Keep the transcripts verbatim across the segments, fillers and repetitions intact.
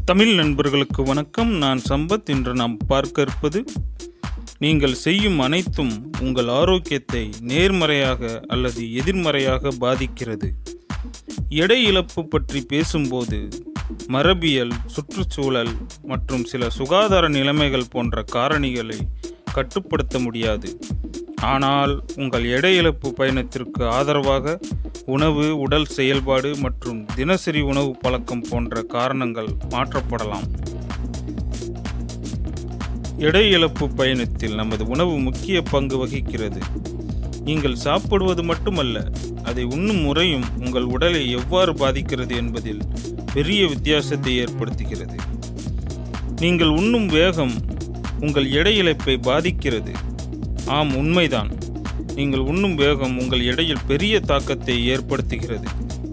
தமிழ் நண்பர்களுக்கு வணக்கம். நான் சம்பத். இன்று நாம் பார்க்க இருப்பது, நீங்கள் செய்யும் அனைத்தும் உங்கள் ஆரோக்கியத்தை நேர்மறையாக அல்லது எதிர்மறையாக பாதிக்கிறது. எடை இழப்பு பற்றி பேசும்போது மரபியல், சுற்றுச்சூழல் மற்றும் சில சுகாதார நிலைமைகள் போன்ற காரணிகளை கட்டுப்படுத்த முடியாது. ஆனால் உங்கள் எடை இழப்பு பயணத்திற்கு ஆதரவாக உணவு, உடல் செயல்பாடு மற்றும் தினசரி உணவு பழக்கம் போன்ற காரணங்கள் மாற்றப்படலாம். எடை இழப்பு பயணத்தில் நமது உணவு முக்கிய பங்கு வகிக்கிறது. நீங்கள் சாப்பிடுவது மட்டுமல்ல, அதை உண்ணும் முறையும் உங்கள் உடலை எவ்வாறு பாதிக்கிறது என்பதில் பெரிய வித்தியாசத்தை ஏற்படுத்துகிறது. நீங்கள் உண்ணும் வேகம் உங்கள் எடை இழப்பை பாதிக்கிறது. ஆம், உண்மைதான். நீங்கள் உண்ணும் வேகம் உங்கள் எடையில் பெரிய தாக்கத்தை ஏற்படுத்துகிறது.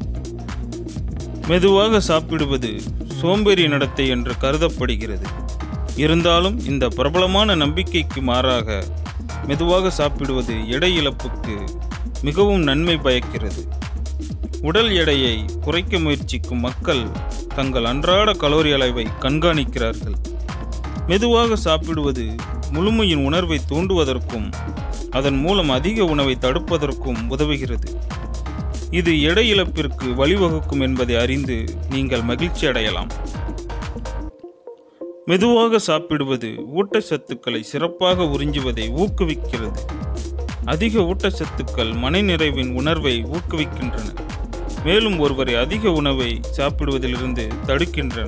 மெதுவாக சாப்பிடுவது சோம்பேறி நடத்தை என்று கருதப்படுகிறது. இருந்தாலும் இந்த பிரபலமான நம்பிக்கைக்கு மாறாக மெதுவாக சாப்பிடுவது எடை இழப்புக்கு மிகவும் நன்மை பயக்கிறது. உடல் எடையை குறைக்க முயற்சிக்கும் மக்கள் தங்கள் அன்றாட கலோரி அளவை கண்காணிக்கிறார்கள். மெதுவாக சாப்பிடுவது முழுமையின் உணர்வை தூண்டுவதற்கும் அதன் மூலம் அதிக உணவை தடுப்பதற்கும் உதவுகிறது. இது எடை இழப்பிற்கு வழிவகுக்கும் என்பதை அறிந்து நீங்கள் மகிழ்ச்சி அடையலாம். மெதுவாக சாப்பிடுவது ஊட்டச்சத்துக்களை சிறப்பாக உறிஞ்சுவதை ஊக்குவிக்கிறது. அதிக ஊட்டச்சத்துக்கள் மனநிறைவின் உணர்வை ஊக்குவிக்கின்றன, மேலும் ஒருவரை அதிக உணவை சாப்பிடுவதிலிருந்து தடுக்கின்றன.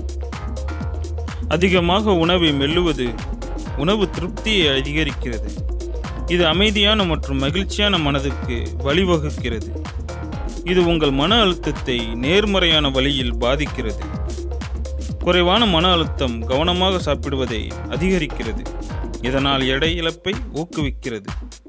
அதிகமாக உணவை மெல்லுவது உணவு திருப்தியை அதிகரிக்கிறது. இது அமைதியான மற்றும் மகிழ்ச்சியான மனதுக்கு வழிவகுக்கிறது. இது உங்கள் மன அழுத்தத்தை நேர்மறையான வழியில் பாதிக்கிறது. குறைவான மன அழுத்தம் கவனமாக சாப்பிடுவதை அதிகரிக்கிறது, இதனால் எடை இழப்பை ஊக்குவிக்கிறது.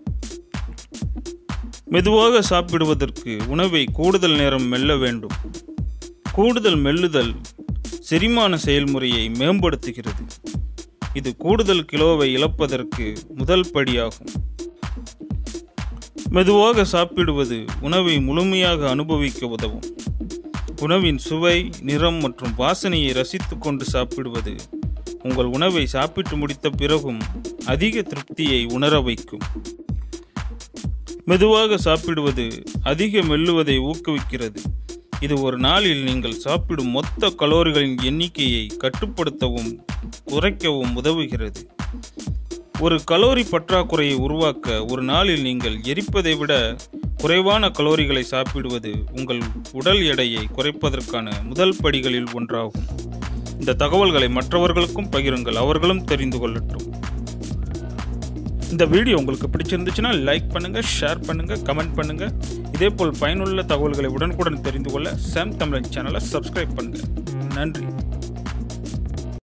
மெதுவாக சாப்பிடுவதற்கு உணவை கூடுதல் நேரம் மெல்ல வேண்டும். கூடுதல் மெல்லுதல் செரிமான செயல்முறையை மேம்படுத்துகிறது. இது கூடுதல் கிலோவை இழப்பதற்கு முதல் படியாகும். மெதுவாக சாப்பிடுவது உணவை முழுமையாக அனுபவிக்க உதவும். உணவின் சுவை, நிறம் மற்றும் வாசனையை ரசித்து கொண்டு சாப்பிடுவது உங்கள் உணவை சாப்பிட்டு முடித்த பிறகும் அதிக திருப்தியை உணர வைக்கும். மெதுவாக சாப்பிடுவது அதிக மெல்லுவதை ஊக்குவிக்கிறது. இது ஒரு நாளில் நீங்கள் சாப்பிடும் மொத்த கலோரிகளின் எண்ணிக்கையை கட்டுப்படுத்தவும் குறைக்கவும் உதவுகிறது. ஒரு கலோரி பற்றாக்குறையை உருவாக்க ஒரு நாளில் நீங்கள் எரிப்பதை விட குறைவான கலோரிகளை சாப்பிடுவது உங்கள் உடல் எடையை குறைப்பதற்கான முதல் படிகளில் ஒன்றாகும். இந்த தகவல்களை மற்றவர்களுக்கும் பகிருங்கள், அவர்களும் தெரிந்து கொள்ளட்டும். இந்த வீடியோ உங்களுக்கு பிடிச்சிருந்துச்சுன்னா லைக் பண்ணுங்கள், ஷேர் பண்ணுங்கள், கமெண்ட் பண்ணுங்கள். இதேபோல் பயனுள்ள தகவல்களை உடனுக்குடன் தெரிந்து கொள்ள சாம் தமிழன் சேனலை சப்ஸ்கிரைப் பண்ணுங்கள். நன்றி.